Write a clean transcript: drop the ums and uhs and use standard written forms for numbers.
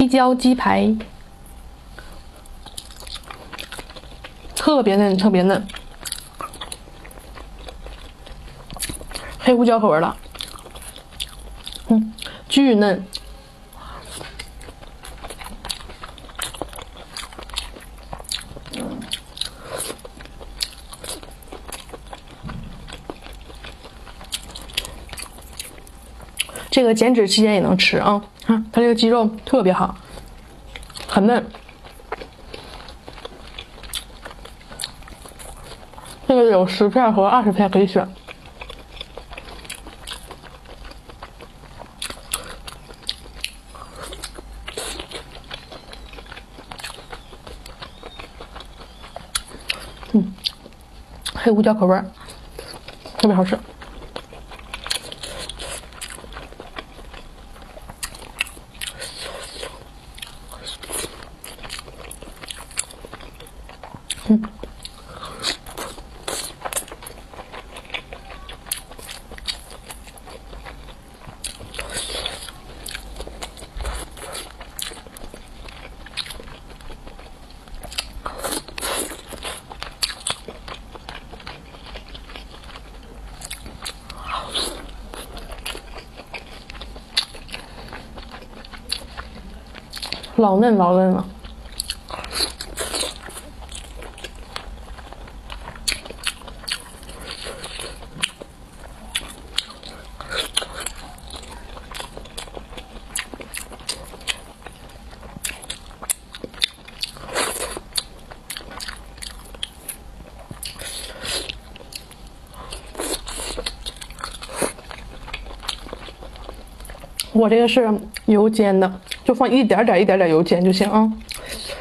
黑椒鸡排，特别嫩，特别嫩，黑胡椒口味的，巨嫩。这个减脂期间也能吃啊，看它这个鸡肉特别好，很嫩。这个有10片和20片可以选。黑胡椒口味，特别好吃。老嫩老嫩了。我这个是油煎的，就放一点点油煎就行啊。